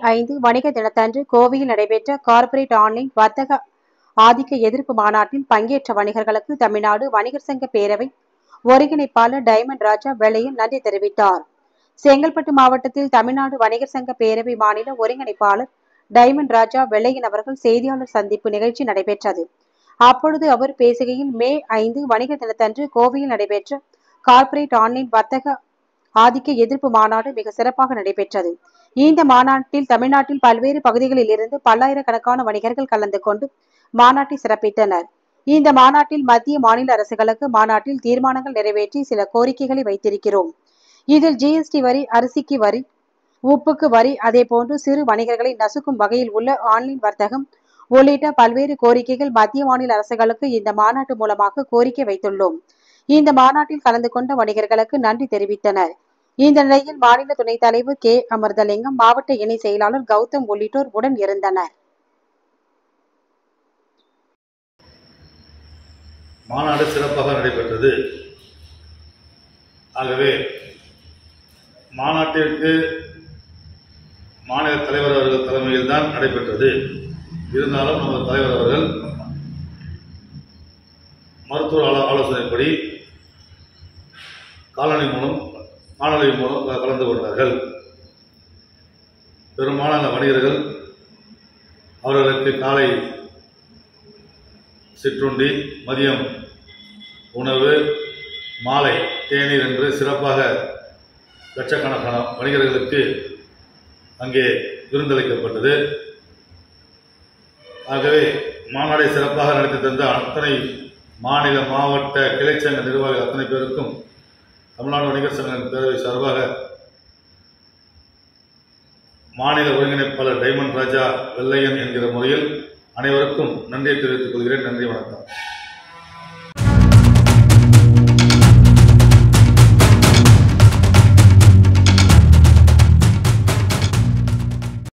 5 வணிக தினத்தன்று கோவையில் நடைபெற்ற கார்ப்பரேட் ஆன்லைன் வர்த்தக ஆதிக்க எதிர்ப்பு மாநாட்டில் பங்கேற்ற வணிகர்களுக்கு தமிழ்நாடு வணிகர் சங்க பேரவை ஒருங்கிணைப்பாளர் டைமண்ட் ராஜா வெள்ளையன் நன்றி தெரிவித்தார். செங்கல்பட்டு மாவட்டத்தில் தமிழ்நாடு வணிகர் சங்க பேரவை மாநில ஒருங்கிணைப்பாளர் டைமண்ட் ராஜா வெள்ளையன் அவர்கள் செய்தியாளர் சந்திப்பு நிகழ்ச்சி நடைபெற்றது. அப்பொழுது அவர் பேசுகையில், மே 5 வணிக தினத்தன்று கோவையில் நடைபெற்ற கார்ப்பரேட் ஆன்லைன் வர்த்தக ஆதிக்க எதிர்ப்பு மாநாடு மிக சிறப்பாக நடைபெற்றது. இந்த மாநாட்டில் தமிழ்நாட்டில் பல்வேறு பகுதிகளில் இருந்து பல்லாயிரக்கணக்கான வணிகர்கள் கலந்து கொண்டு மாநாட்டை சிறப்பித்தனர். இந்த மாநாட்டில் மத்திய மாநில அரசுகளுக்கு மாநாட்டில் தீர்மானங்கள் நிறைவேற்றி சில கோரிக்கைகளை வைத்திருக்கிறோம். இதில் ஜிஎஸ்டி வரி, அரிசிக்கு வரி, உப்புக்கு வரி, அதேபோன்று சிறு வணிகர்களை நசுக்கும் வகையில் உள்ள ஆன்லைன் வர்த்தகம் உள்ளிட்ட பல்வேறு கோரிக்கைகள் மத்திய மாநில அரசுகளுக்கு இந்த மாநாட்டு மூலமாக கோரிக்கை வைத்துள்ளோம். இந்த மாநாட்டில் கலந்து கொண்ட வணிகர்களுக்கு நன்றி தெரிவித்தனர். இந்த நிலையில் மாநில துணைத் தலைவர் கே. அமிர்தலிங்கம், மாவட்ட இணை செயலாளர் கௌதம் உள்ளிட்டோர் உடன் இருந்தனர். மாநாடு சிறப்பாக நடைபெற்றது. ஆகவே மாநாட்டிற்கு மாநில தலைவர் அவர்கள் தலைமையில் தான் நடைபெற்றது. இருந்தாலும் நமது தலைவர் அவர்கள் மருத்துவ ஆலோசனைப்படி காணொலி மூலம் கலந்து கொண்டார்கள். பெரும்பாலான வணிகர்கள் அவர்களுக்கு காலை சிற்றுண்டி, மதியம் உணவு, மாலை தேநீர் என்று சிறப்பாக லட்சக்கணக்கான வணிகர்களுக்கு அங்கே விருந்தளிக்கப்பட்டது. ஆகவே மாநாடை சிறப்பாக நடத்தி தந்த அத்தனை மாநில, மாவட்ட கிளைச்சங்க நிர்வாகிகள் அத்தனை பேருக்கும் தமிழ்நாடு வணிகர் சங்க பேரவை சார்பாக மாநில ஒருங்கிணைப்பாளர் டைமண்ட் ராஜா வெள்ளையன் என்கிற முறையில் அனைவருக்கும் நன்றியை தெரிவித்துக் கொள்கிறேன். நன்றி, வணக்கம்.